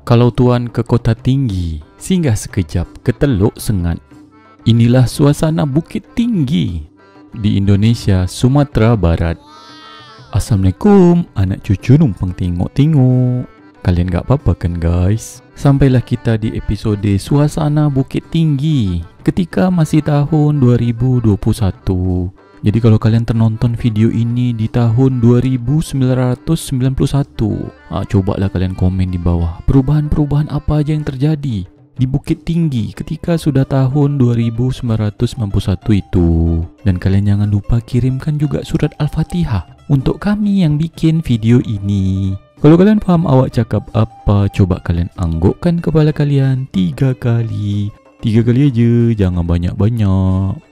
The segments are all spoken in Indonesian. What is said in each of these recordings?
Kalau tuan ke kota tinggi, singgah sekejap ke Teluk Sengat. Inilah suasana Bukit Tinggi di Indonesia, Sumatera Barat. Assalamualaikum, anak cucu numpang tengok-tengok. Kalian gak apa-apa kan guys? Sampailah kita di episode Suasana Bukit Tinggi ketika masih tahun 2021. Jadi kalau kalian ternonton video ini di tahun 2991, cobalah kalian komen di bawah perubahan-perubahan apa aja yang terjadi di Bukit Tinggi ketika sudah tahun 2991 itu. Dan kalian jangan lupa kirimkan juga surat Al-Fatihah untuk kami yang bikin video ini. Kalau kalian paham awak cakap apa, coba kalian anggukkan kepala kalian 3 kali. 3 kali aja, jangan banyak-banyak.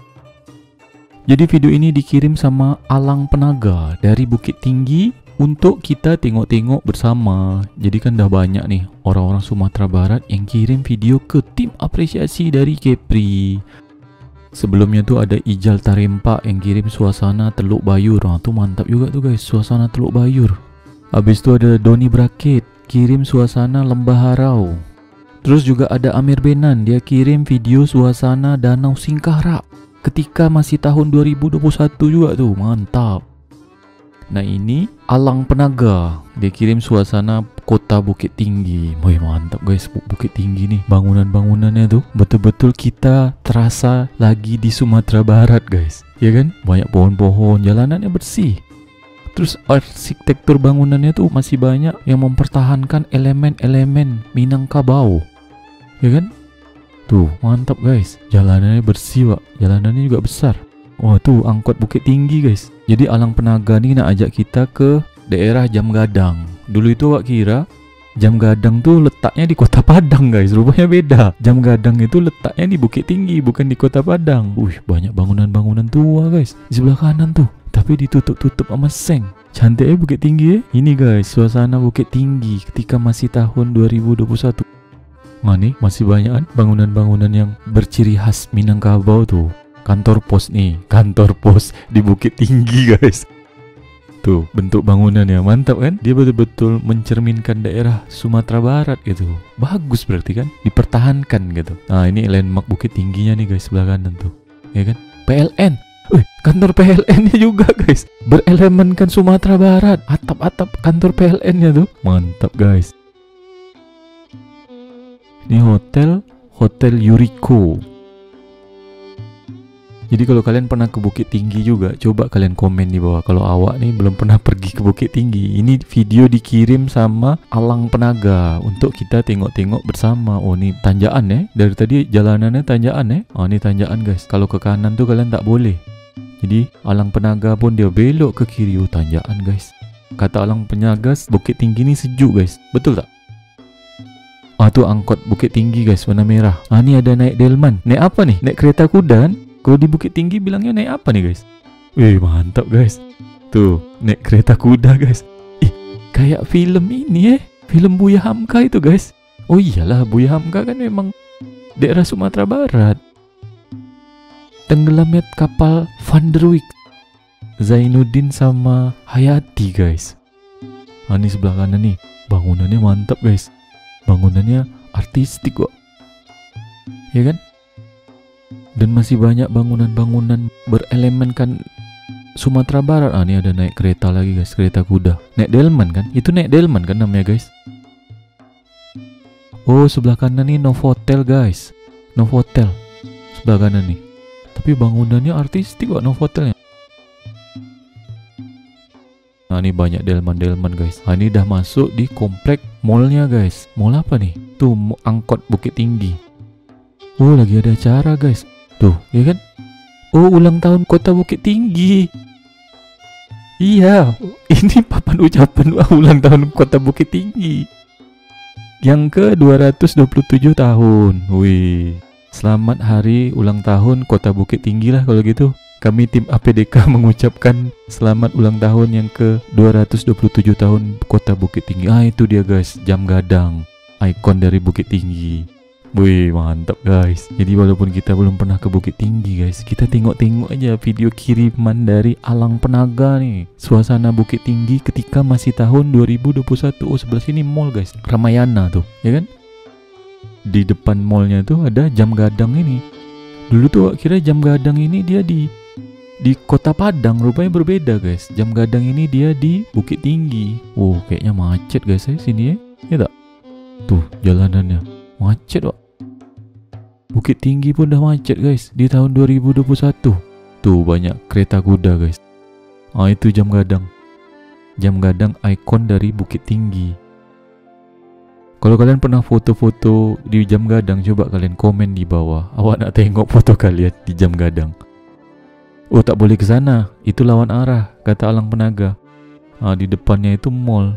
Jadi video ini dikirim sama Alang Penaga dari Bukit Tinggi untuk kita tengok-tengok bersama. Jadi kan dah banyak nih orang-orang Sumatera Barat yang kirim video ke tim apresiasi dari Kepri. Sebelumnya tuh ada Ijal Tarempa yang kirim suasana Teluk Bayur. Tuh mantap juga tuh guys, suasana Teluk Bayur. Habis itu ada Doni Braket kirim suasana Lembah Harau. Terus juga ada Amir Benan, dia kirim video suasana Danau Singkarak ketika masih tahun 2021 juga tuh, mantap. Nah ini Alang Penaga, dia kirim suasana kota Bukit Tinggi. Wih mantap guys, Bukit Tinggi nih, bangunan-bangunannya tuh betul-betul kita terasa lagi di Sumatera Barat guys. Ya kan, banyak pohon-pohon, jalanannya bersih. Terus arsitektur bangunannya tuh masih banyak yang mempertahankan elemen-elemen Minangkabau. Ya kan? Tuh, mantap guys. Jalanannya bersih, Pak. Jalanannya juga besar. Wah, tuh angkot Bukit Tinggi, guys. Jadi Alang Penaga nih nak ajak kita ke daerah Jam Gadang. Dulu itu Wak kira Jam Gadang tuh letaknya di Kota Padang, guys. Rupanya beda. Jam Gadang itu letaknya di Bukit Tinggi, bukan di Kota Padang. Banyak bangunan-bangunan tua, guys. Di sebelah kanan tuh. Tapi ditutup-tutup sama seng. Cantiknya Bukit Tinggi ya. Ini guys, suasana Bukit Tinggi ketika masih tahun 2021. Nah nih, masih banyak kan bangunan-bangunan yang berciri khas Minangkabau tuh. Kantor pos nih, kantor pos di Bukit Tinggi guys. Tuh, bentuk bangunannya mantap kan? Dia betul-betul mencerminkan daerah Sumatera Barat gitu. Bagus berarti kan? Dipertahankan gitu. Nah, ini landmark Bukit Tingginya nih guys, sebelah kanan tuh. Ya kan? PLN. Kantor PLN-nya juga guys. Berelemenkan Sumatera Barat. Atap-atap kantor PLN-nya tuh. Mantap guys. Ini Hotel Yuriko. Jadi kalau kalian pernah ke Bukit Tinggi juga, coba kalian komen di bawah. Kalau awak nih belum pernah pergi ke Bukit Tinggi, ini video dikirim sama Alang Penaga untuk kita tengok-tengok bersama. Oh ini tanjakan ya. Dari tadi jalanannya tanjakan ya. Ini tanjakan guys. Kalau ke kanan tuh kalian tak boleh. Jadi Alang Penaga pun dia belok ke kiri. Tanjakan guys. Kata Alang Penaga, Bukit Tinggi ini sejuk guys. Betul tak? Tuh angkot Bukit Tinggi guys, warna merah. Ini ada naik delman. Naik apa nih? Naik kereta kuda kan? Kalau di Bukit Tinggi bilangnya naik apa nih guys? Mantap guys. Tuh, naik kereta kuda guys. Kayak film ini film Buya Hamka itu guys. Oh iyalah, Buya Hamka kan memang daerah Sumatera Barat. Tenggelamnya kapal Van der Wijk, Zainuddin sama Hayati guys. Ini sebelah kanan nih, bangunannya mantap guys. Bangunannya artistik kok. Ya kan? Dan masih banyak bangunan-bangunan berelemenkan Sumatera Barat. Ini ada naik kereta lagi guys, kereta kuda. Naik delman kan? Itu naik delman kan namanya guys? Oh sebelah kanan nih Novotel guys. Novotel sebelah kanan nih. Tapi bangunannya artistik kok Novotelnya. Ini banyak delman-delman guys. Ini udah masuk di komplek mallnya guys. Mall apa nih? Tuh angkot Bukit Tinggi. Lagi ada acara guys. Tuh, ya kan? Ulang tahun Kota Bukit Tinggi. Iya, ini papan ucapan ulang tahun Kota Bukit Tinggi yang ke-227 tahun. Selamat hari ulang tahun Kota Bukit Tinggi lah kalau gitu. Kami tim APDK mengucapkan selamat ulang tahun yang ke-227 tahun Kota Bukit Tinggi. Itu dia guys, Jam Gadang, ikon dari Bukit Tinggi. Wih, mantap guys. Jadi walaupun kita belum pernah ke Bukit Tinggi guys, kita tengok-tengok aja video kiriman dari Alang Penaga nih. Suasana Bukit Tinggi ketika masih tahun 2021. Oh, sebelah sini mall guys, Ramayana tuh, ya kan? Di depan mallnya tuh ada jam gadang ini. Dulu tuh kira jam gadang ini dia di Kota Padang, rupanya berbeda guys. Jam gadang ini dia di Bukit Tinggi. Oh, kayaknya macet guys ya sini ya. Ya tak? Tuh jalanannya macet Pak. Bukit Tinggi pun udah macet guys di tahun 2021. Tuh banyak kereta kuda guys. Itu jam gadang. Jam gadang ikon dari Bukit Tinggi. Kalau kalian pernah foto-foto di jam gadang, coba kalian komen di bawah. Awak nak tengok foto kalian di jam gadang. Oh, tak boleh ke sana, itu lawan arah, kata Alang Penaga. Di depannya itu mall.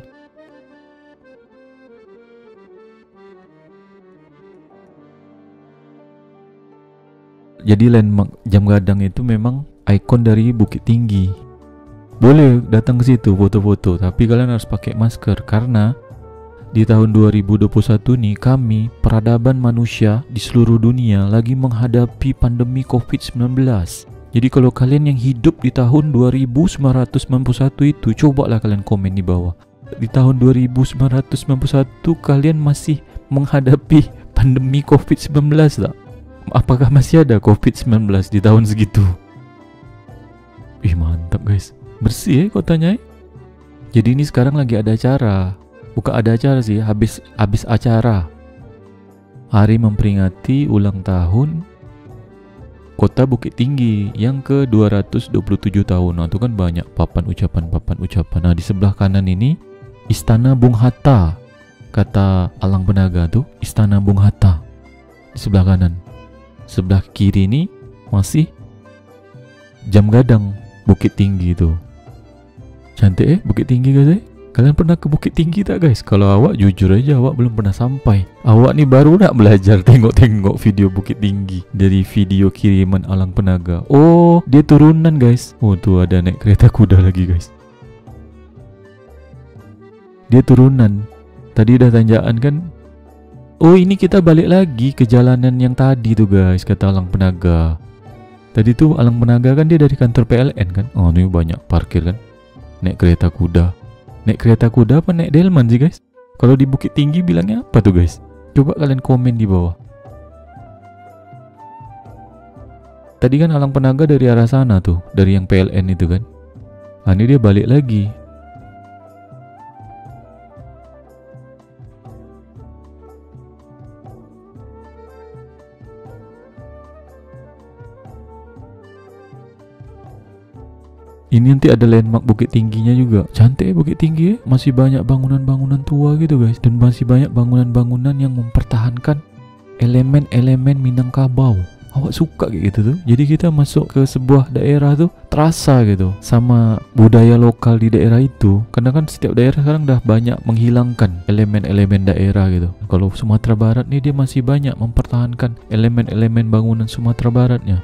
Jadi landmark jam gadang itu memang ikon dari Bukit Tinggi. Boleh datang ke situ foto-foto, tapi kalian harus pakai masker karena di tahun 2021 nih kami peradaban manusia di seluruh dunia lagi menghadapi pandemi COVID-19. Jadi kalau kalian yang hidup di tahun 2991 itu, cobalah kalian komen di bawah. Di tahun 2991 kalian masih menghadapi pandemi COVID-19 tak? Apakah masih ada COVID-19 di tahun segitu? Ih, mantap guys. Bersih ya kotanya ya? Jadi ini sekarang lagi ada acara. Bukan ada acara sih, habis acara. Hari memperingati ulang tahun Kota Bukit Tinggi yang ke-227 tahun. Nah, itu kan banyak papan ucapan. Nah, di sebelah kanan ini Istana Bung Hatta. Kata Alang Penaga tuh, Istana Bung Hatta. Di sebelah kanan. Sebelah kiri ini masih jam gadang Bukit Tinggi itu. Cantik Bukit Tinggi guys. Kalian pernah ke Bukit Tinggi tak guys? Kalau awak jujur aja awak belum pernah sampai. Awak nih baru nak belajar tengok-tengok video Bukit Tinggi dari video kiriman Alang Penaga. Oh, dia turunan guys. Oh, tuh ada naik kereta kuda lagi guys. Dia turunan. Tadi udah tanjakan kan? Oh, ini kita balik lagi ke jalanan yang tadi tuh guys, kata Alang Penaga. Tadi tuh Alang Penaga kan dia dari kantor PLN kan. Oh, ini banyak parkir kan. Naik kereta kuda. Naik kereta kuda apa naik delman sih guys? Kalau di Bukit Tinggi bilangnya apa tuh guys? Coba kalian komen di bawah. Tadi kan Alang Penaga dari arah sana tuh, dari yang PLN itu kan. Ini dia balik lagi. Ini nanti ada landmark Bukit Tingginya juga. Cantik Bukit Tinggi ya. Masih banyak bangunan-bangunan tua gitu guys. Dan masih banyak bangunan-bangunan yang mempertahankan elemen-elemen Minangkabau. Awak suka kayak gitu tuh. Jadi kita masuk ke sebuah daerah tuh terasa gitu sama budaya lokal di daerah itu. Karena kan setiap daerah sekarang udah banyak menghilangkan elemen-elemen daerah gitu. Kalau Sumatera Barat nih dia masih banyak mempertahankan elemen-elemen bangunan Sumatera Baratnya.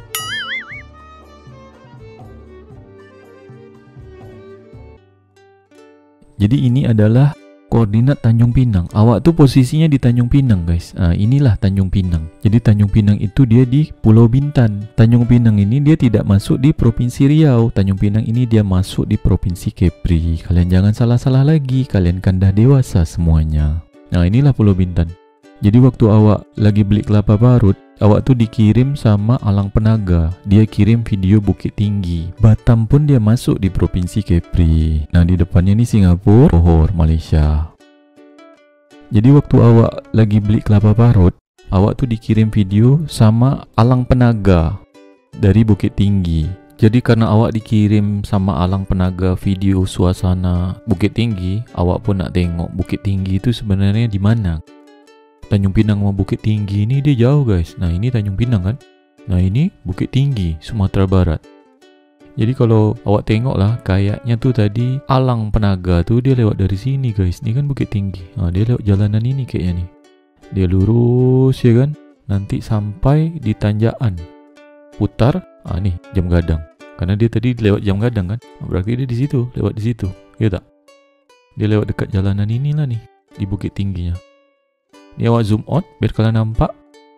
Jadi ini adalah koordinat Tanjung Pinang. Awak tuh posisinya di Tanjung Pinang guys. Inilah Tanjung Pinang. Jadi Tanjung Pinang itu dia di Pulau Bintan. Tanjung Pinang ini dia tidak masuk di Provinsi Riau. Tanjung Pinang ini dia masuk di Provinsi Kepri. Kalian jangan salah-salah lagi. Kalian kan dah dewasa semuanya. Nah, inilah Pulau Bintan. Jadi waktu awak lagi beli kelapa parut, awak tuh dikirim sama Alang Penaga. Dia kirim video Bukit Tinggi. Batam pun dia masuk di Provinsi Kepri. Nah, di depannya ini Singapura, Johor, Malaysia. Jadi waktu awak lagi beli kelapa parut, awak tuh dikirim video sama Alang Penaga dari Bukit Tinggi. Jadi karena awak dikirim sama Alang Penaga video suasana Bukit Tinggi, awak pun nak tengok Bukit Tinggi itu sebenarnya di mana. Tanjung Pinang sama Bukit Tinggi ini dia jauh guys. Nah, ini Tanjung Pinang kan. Nah, ini Bukit Tinggi, Sumatera Barat. Jadi kalau awak tengok lah, kayaknya tuh tadi Alang Penaga tuh dia lewat dari sini guys. Ini kan Bukit Tinggi. Nah, dia lewat jalanan ini kayaknya nih. Dia lurus ya kan. Nanti sampai di tanjakan. Putar. Nih jam gadang. Karena dia tadi lewat jam gadang kan. Berarti dia di situ, lewat di situ. Ya tak? Dia lewat dekat jalanan inilah nih di Bukit Tingginya. Ini awak zoom out biar kalian nampak.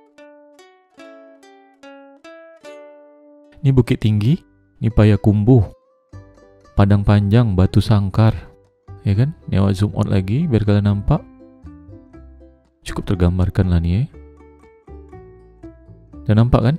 Ini Bukit Tinggi, ini Payakumbuh, Padang Panjang, Batu Sangkar. Ya kan? Ini awak zoom out lagi biar kalian nampak. Cukup tergambarkan lah nih ya. Dan nampak kan?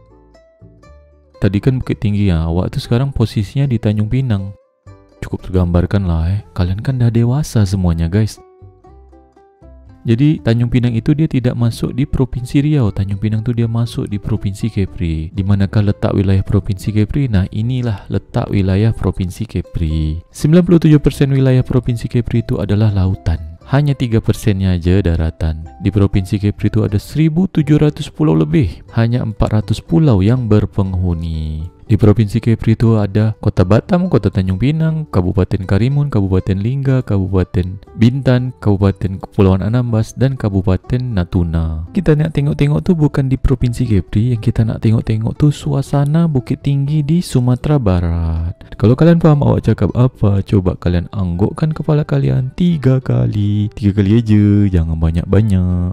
Tadi kan Bukit Tinggi ya, awak tuh sekarang posisinya di Tanjung Pinang. Cukup tergambarkan lah ya. Kalian kan dah dewasa semuanya guys. Jadi Tanjung Pinang itu dia tidak masuk di Provinsi Riau. Tanjung Pinang itu dia masuk di Provinsi Kepri. Di manakah letak wilayah Provinsi Kepri? Nah, inilah letak wilayah Provinsi Kepri. 97% wilayah Provinsi Kepri itu adalah lautan. Hanya 3%-nya aja daratan. Di Provinsi Kepri itu ada 1.700 pulau lebih. Hanya 400 pulau yang berpenghuni. Di Provinsi Kepri itu ada Kota Batam, Kota Tanjung Pinang, Kabupaten Karimun, Kabupaten Lingga, Kabupaten Bintan, Kabupaten Kepulauan Anambas, dan Kabupaten Natuna. Kita nak tengok-tengok tuh bukan di Provinsi Kepri, yang kita nak tengok-tengok tuh suasana Bukit Tinggi di Sumatera Barat. Kalau kalian paham awak cakap apa, coba kalian anggukkan kepala kalian 3 kali. 3 kali aja, jangan banyak-banyak.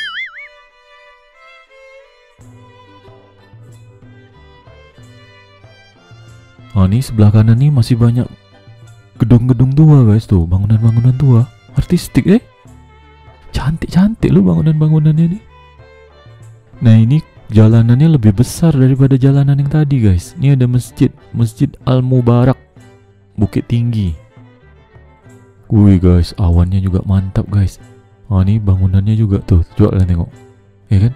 Ini sebelah kanan nih masih banyak gedung-gedung tua guys tuh, bangunan-bangunan tua, artistik cantik-cantik loh bangunan-bangunannya nih. Nah ini jalanannya lebih besar daripada jalanan yang tadi guys. Ini ada Masjid Al-Mubarak Bukit Tinggi. Wih guys, awannya juga mantap guys. Ini bangunannya juga tuh, coba kalian tengok, ya kan?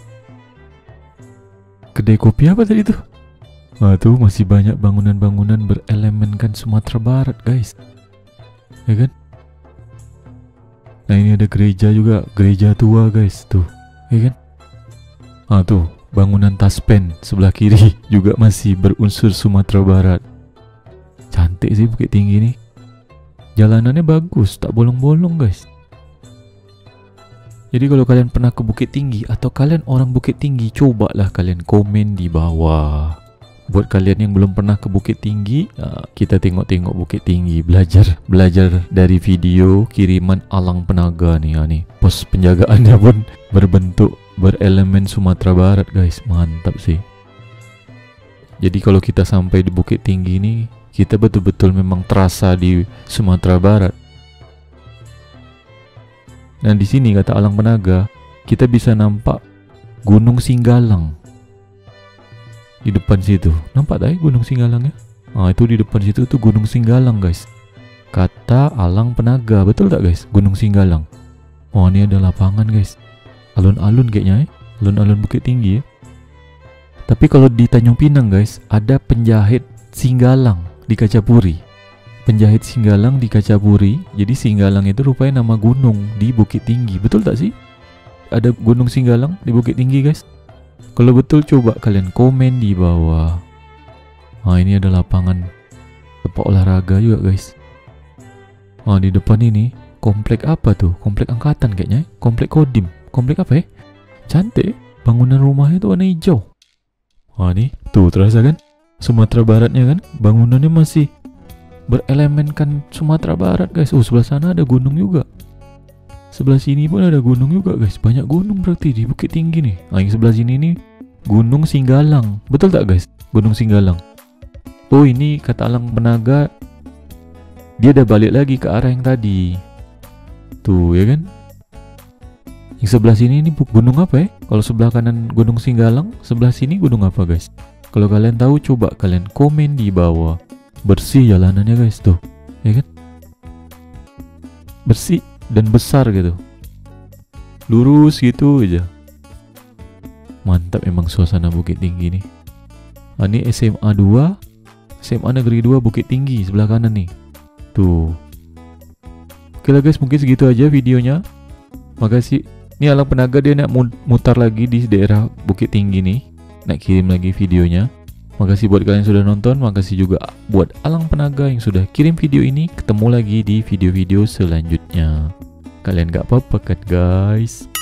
Kedai kopi apa tadi tuh? Tuh masih banyak bangunan-bangunan berelemenkan Sumatera Barat guys, ya kan? Nah ini ada gereja juga, gereja tua guys tuh, ya kan? Tuh bangunan Taspen sebelah kiri juga masih berunsur Sumatera Barat. Cantik sih Bukit Tinggi nih. Jalanannya bagus, tak bolong-bolong guys. Jadi kalau kalian pernah ke Bukit Tinggi atau kalian orang Bukit Tinggi, cobalah kalian komen di bawah. Buat kalian yang belum pernah ke Bukit Tinggi, kita tengok-tengok Bukit Tinggi, belajar dari video kiriman Alang Penaga nih. Nih pos penjagaannya pun berbentuk berelemen Sumatera Barat guys, mantap sih. Jadi kalau kita sampai di Bukit Tinggi nih, kita betul-betul memang terasa di Sumatera Barat. Nah di sini kata Alang Penaga, kita bisa nampak Gunung Singgalang. Di depan situ, nampak tak Gunung Singgalangnya? Itu di depan situ tuh Gunung Singgalang guys. Kata Alang Penaga, betul tak guys? Gunung Singgalang. Ini ada lapangan guys. Alun-alun kayaknya alun-alun Bukit Tinggi ya. Tapi kalau di Tanjung Pinang guys, ada penjahit Singgalang di Kacapuri. Penjahit Singgalang di Kacapuri. Jadi Singgalang itu rupanya nama gunung di Bukit Tinggi. Betul tak sih? Ada Gunung Singgalang di Bukit Tinggi guys. Kalau betul coba kalian komen di bawah. Ini ada lapangan tempat olahraga juga guys. Di depan ini komplek apa tuh? Komplek angkatan kayaknya. Komplek Kodim. Komplek apa ya? Cantik. Bangunan rumahnya tuh warna hijau. Nih tuh terasa kan? Sumatera Baratnya kan? Bangunannya masih berelemenkan Sumatera Barat guys. Sebelah sana ada gunung juga. Sebelah sini pun ada gunung juga guys. Banyak gunung berarti di Bukit Tinggi nih. Yang sebelah sini nih Gunung Singgalang. Betul tak guys? Gunung Singgalang. Ini kata Alang Penaga, dia udah balik lagi ke arah yang tadi. Tuh ya kan? Yang sebelah sini ini gunung apa ya? Kalau sebelah kanan Gunung Singgalang, sebelah sini gunung apa guys? Kalau kalian tahu coba kalian komen di bawah. Bersih jalanannya guys tuh, ya kan? Bersih dan besar gitu, lurus gitu aja. Mantap emang suasana Bukit Tinggi nih. Ini SMA 2, SMA Negeri 2 Bukit Tinggi sebelah kanan nih. Tuh. Oke lah guys, mungkin segitu aja videonya. Makasih. Ini Alang Penaga dia nak mutar lagi di daerah Bukit Tinggi nih. Nak kirim lagi videonya. Makasih buat kalian yang sudah nonton. Makasih juga buat Alang Penaga yang sudah kirim video ini. Ketemu lagi di video-video selanjutnya. Kalian gak apa-apa kan guys?